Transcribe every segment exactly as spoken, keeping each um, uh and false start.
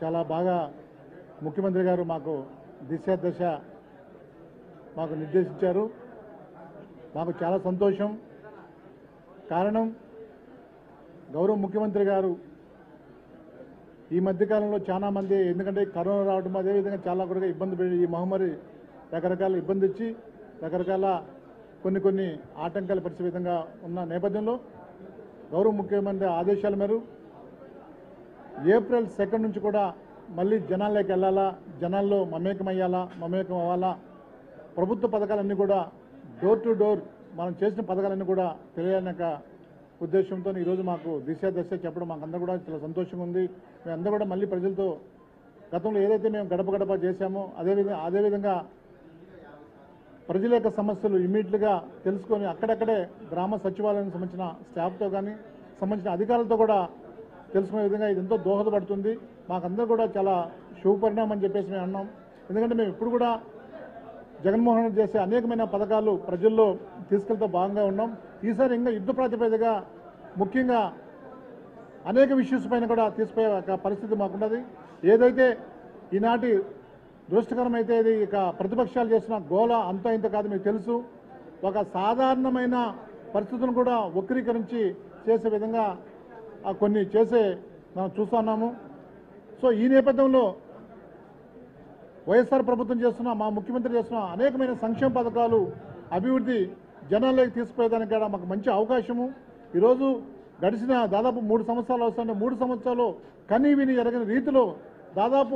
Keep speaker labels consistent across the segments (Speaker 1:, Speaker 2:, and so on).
Speaker 1: చాలా బాగా ముఖ్యమంత్రి గారు మాకు దిశ దశ మాకు నిర్దేశించారు. మాకు చాలా సంతోషం. కారణం గౌరవ ముఖ్యమంత్రి గారు ఈ మధ్యకాలంలో చాలా మంది, ఎందుకంటే కరోనా రావడం అదేవిధంగా చాలా కూడా ఇబ్బంది పెట్టి ఈ మహమ్మారి రకరకాల ఇబ్బంది ఇచ్చి రకరకాల కొన్ని కొన్ని ఆటంకాలు పరిచే విధంగా ఉన్న నేపథ్యంలో గౌరవ ముఖ్యమంత్రి ఆదేశాల మేరకు ఏప్రిల్ సెకండ్ నుంచి కూడా మళ్ళీ జనాల్లోకి వెళ్ళాలా, జనాల్లో మమేకమయ్యాలా, మమేకం అవ్వాలా, ప్రభుత్వ పథకాలన్నీ కూడా డోర్ టు డోర్ మనం చేసిన పథకాలన్నీ కూడా తెలియాలనే ఉద్దేశంతో ఈరోజు మాకు దిశ దశ చెప్పడం మాకు అందరూ కూడా చాలా సంతోషంగా ఉంది. మేమందరూ కూడా మళ్ళీ ప్రజలతో గతంలో ఏదైతే మేము గడప గడప చేశామో అదేవిధంగా అదేవిధంగా ప్రజల యొక్క సమస్యలు ఇమ్మీడియట్గా తెలుసుకొని అక్కడక్కడే గ్రామ సచివాలయానికి సంబంధించిన స్టాఫ్తో కానీ సంబంధించిన అధికారులతో కూడా తెలుసుకునే విధంగా ఇది ఎంతో దోహదపడుతుంది. మాకందరూ కూడా చాలా శుభపరిణామం అని చెప్పేసి మేము అన్నాం. ఎందుకంటే మేము ఇప్పుడు కూడా జగన్మోహన్ రెడ్డి చేసే అనేకమైన పథకాలు ప్రజల్లో తీసుకెళ్తూ భాగంగా ఉన్నాం. ఈసారి ఇంకా యుద్ధ ప్రాతిపదికగా ముఖ్యంగా అనేక ఇష్యూస్ పైన కూడా తీసుకుపోయే ఒక పరిస్థితి మాకున్నది. ఏదైతే ఈనాటి దురదృష్టకరమైతే ఇది ఇక ప్రతిపక్షాలు చేసిన గోల అంతా ఇంత కాదు. మీకు తెలుసు, ఒక సాధారణమైన పరిస్థితులను కూడా వక్రీకరించి చేసే విధంగా కొన్ని చేసే మనం చూస్తున్నాము. సో ఈ నేపథ్యంలో వైఎస్ఆర్ ప్రభుత్వం చేస్తున్న, మా ముఖ్యమంత్రి చేస్తున్న అనేకమైన సంక్షేమ పథకాలు అభివృద్ధి జనాల్లోకి తీసుకుపోయేదానికి కూడా మాకు మంచి అవకాశము. ఈరోజు గడిచిన దాదాపు మూడు సంవత్సరాలు వస్తుంటే మూడు సంవత్సరాలు కనీ విని ఎరగని రీతిలో దాదాపు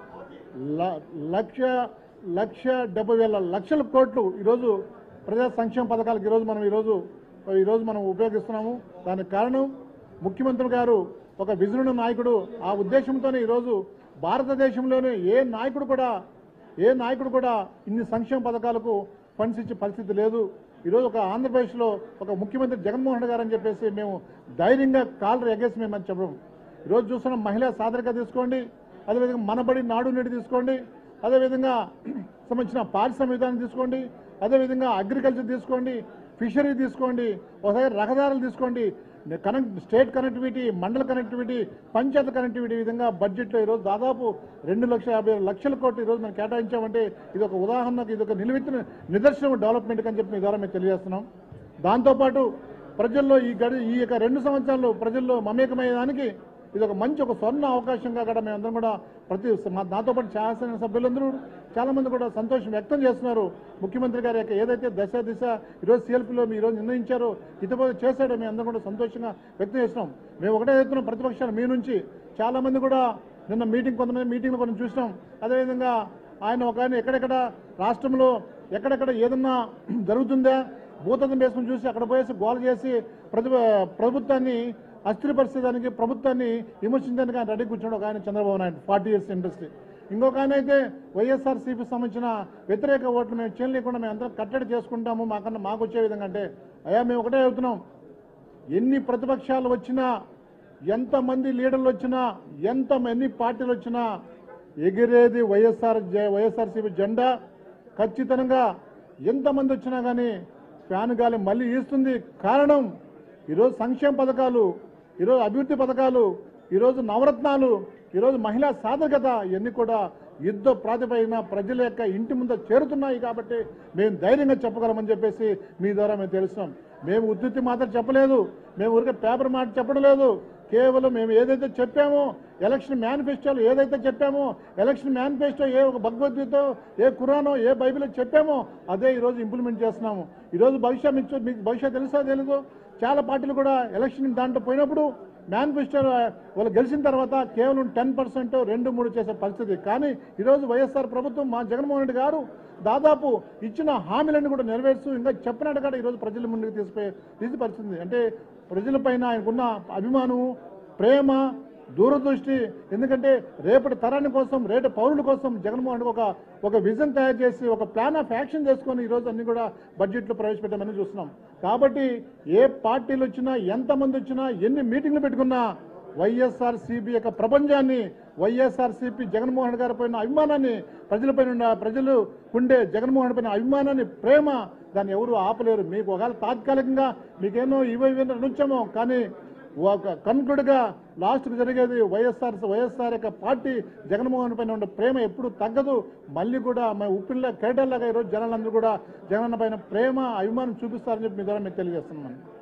Speaker 1: లక్ష లక్ష డెబ్బై వేల లక్షల కోట్లు ఈరోజు ప్రజా సంక్షేమ పథకాలకు ఈరోజు మనం ఈరోజు ఈరోజు మనం ఉపయోగిస్తున్నాము. దానికి కారణం ముఖ్యమంత్రి గారు ఒక విజన్ నాయకుడు. ఆ ఉద్దేశంతోనే ఈరోజు భారతదేశంలోనే ఏ నాయకుడు కూడా ఏ నాయకుడు కూడా ఇన్ని సంక్షేమ పథకాలకు ఫండ్స్ ఇచ్చే పరిస్థితి లేదు. ఈరోజు ఒక ఆంధ్రప్రదేశ్లో ఒక ముఖ్యమంత్రి జగన్మోహన్ రెడ్డి గారు అని చెప్పేసి మేము ధైర్యంగా కాలర్ ఎగేసి మేము అని చెప్పడం. ఈరోజు చూస్తున్నాం, మహిళా సాధరిక తీసుకోండి, అదేవిధంగా మనబడి నాడు నేడు తీసుకోండి, అదేవిధంగా సంబంధించిన పారిశ్రామిక విధానం తీసుకోండి, అదేవిధంగా అగ్రికల్చర్ తీసుకోండి, ఫిషరీ తీసుకోండి, ఒకసారి రహదారులు తీసుకోండి, కనెక్ట్ స్టేట్ కనెక్టివిటీ, మండల కనెక్టివిటీ, పంచాయత్ కనెక్టివిటీ విధంగా బడ్జెట్లో ఈరోజు దాదాపు రెండు లక్షల యాభై లక్షల కోట్లు ఈరోజు మనం కేటాయించామంటే ఇది ఒక ఉదాహరణకు, ఇది ఒక నిలువెత్తిన నిదర్శనం డెవలప్మెంట్ అని చెప్పి మీ ద్వారా మేము తెలియజేస్తున్నాం. దాంతోపాటు ప్రజల్లో ఈ గడి ఈ యొక్క రెండు సంవత్సరాలు ప్రజల్లో మమేకమయ్యేదానికి ఇది ఒక మంచి ఒక స్వర్ణ అవకాశంగా కూడా మేమందరం కూడా ప్రతి నాతో పాటు శాసన సభ్యులందరూ చాలామంది కూడా సంతోషం వ్యక్తం చేస్తున్నారు. ముఖ్యమంత్రి గారి యొక్క ఏదైతే దశ దిశ ఈరోజు సీఎల్పీలో మీ ఈరోజు నిర్ణయించారో ఇతపోతే చేశాడో మేము అందరం కూడా సంతోషంగా వ్యక్తం చేస్తున్నాం. మేము ఒకటే చెప్తున్నాం, ప్రతిపక్షాలు మీ నుంచి చాలామంది కూడా నిన్న మీటింగ్ కొంతమంది మీటింగ్లో కొన్ని చూసినాం. అదేవిధంగా ఆయన ఒక ఆయన ఎక్కడెక్కడ రాష్ట్రంలో ఎక్కడెక్కడ ఏదన్నా జరుగుతుందా భూతత్వం వేసుకుని చూసి అక్కడ పోయేసి గోల చేసి ప్రతి ప్రభుత్వాన్ని అస్థిరపరిచేదానికి, ప్రభుత్వాన్ని విమర్శించడానికి ఆయన రెడీ కూర్చున్నాడు ఒక ఆయన Chandrababu Naidu, forty years industry. ఇంకొక ఆయన అయితే వైఎస్ఆర్సీపీ సంబంధించిన వ్యతిరేక ఓట్లు మేము చేయలేకుండా మేము అందరం కట్టడి చేసుకుంటాము మాకన్నా మాకు వచ్చే విధంగా. అంటే అయ్యా మేము ఒకటే చెబుతున్నాం, ఎన్ని ప్రతిపక్షాలు వచ్చినా, ఎంతమంది లీడర్లు వచ్చినా, ఎంత ఎన్ని పార్టీలు వచ్చినా ఎగిరేది వైఎస్ఆర్ వైఎస్ఆర్సీపీ జెండా. ఖచ్చితంగా ఎంతమంది వచ్చినా కానీ ఫ్యాన్ గాలి మళ్ళీ ఈస్తుంది. కారణం ఈరోజు సంక్షేమ పథకాలు, ఈరోజు అభివృద్ధి పథకాలు, ఈరోజు నవరత్నాలు, ఈరోజు మహిళా సాధకత ఇవన్నీ కూడా యుద్ధ ప్రాతిపదికన ప్రజల యొక్క ఇంటి ముందు చేరుతున్నాయి. కాబట్టి మేము ధైర్యంగా చెప్పగలమని చెప్పేసి మీ ద్వారా మేము తెలుస్తున్నాం. మేము ఉద్ధృతి మాత్రం చెప్పలేదు, మేము ఊరికే పేపర్ మాట చెప్పడం లేదు. కేవలం మేము ఏదైతే చెప్పామో ఎలక్షన్ మేనిఫెస్టోలో ఏదైతే చెప్పామో, ఎలక్షన్ మేనిఫెస్టో ఏ ఒక భగవద్గీతో, ఏ ఖురానో, ఏ బైబిల్ చెప్పామో అదే ఈరోజు ఇంప్లిమెంట్ చేస్తున్నాము. ఈరోజు భవిష్యత్ మీకు మీకు భవిష్యత్ తెలుసా తెలీదు, చాలా పార్టీలు కూడా ఎలక్షన్ దాంట్లో పోయినప్పుడు మేనిఫెస్టో వాళ్ళు గెలిచిన తర్వాత కేవలం టెన్ పర్సెంట్ రెండు మూడు చేసే పరిస్థితి. కానీ ఈరోజు వైఎస్ఆర్ ప్రభుత్వం, మా జగన్మోహన్ రెడ్డి గారు దాదాపు ఇచ్చిన హామీలన్నీ కూడా నెరవేర్చు ఇంకా చెప్పినట్టు కూడా ఈరోజు ప్రజల ముందుకు తీసుకుపోయే తీసి పరిస్థితి. అంటే ప్రజలపైన ఆయనకున్న అభిమానం, ప్రేమ, దూరదృష్టి. ఎందుకంటే రేపటి తరాని కోసం, రేపటి పౌరుల కోసం జగన్మోహన్ రెడ్డి ఒక ఒక విజన్ తయారు చేసి ఒక ప్లాన్ ఆఫ్ యాక్షన్ చేసుకొని ఈరోజు అన్ని కూడా బడ్జెట్లో ప్రవేశపెట్టామని చూస్తున్నాం. కాబట్టి ఏ పార్టీలు వచ్చినా, ఎంతమంది వచ్చినా, ఎన్ని మీటింగ్లు పెట్టుకున్నా వైఎస్ఆర్సీపీ యొక్క ప్రపంచాన్ని, వైఎస్ఆర్సీపీ జగన్మోహన్ రెడ్డి గారి పైన అభిమానాన్ని, ప్రజలపైన ప్రజలు ఉండే జగన్మోహన్ రెడ్డి పైన అభిమానాన్ని, ప్రేమ, దాన్ని ఎవరు ఆపలేరు. మీకు ఒకవేళ తాత్కాలికంగా మీకేమో ఇవో ఇవన్నీ నుంచామో, కానీ ఒక కన్క్లూడ్గా లాస్ట్కి జరిగేది వైఎస్ఆర్ వైఎస్ఆర్ యొక్క పార్టీ జగన్మోహన్ పైన ఉండే ప్రేమ ఎప్పుడు తగ్గదు. మళ్ళీ కూడా మన ఉప్పిల్ల కేటల్లాగా ఈరోజు జనాలందరూ కూడా జగనన్న పైన ప్రేమ అభిమానం చూపిస్తారని చెప్పి మీ ద్వారా మీకు తెలియజేస్తున్నాను.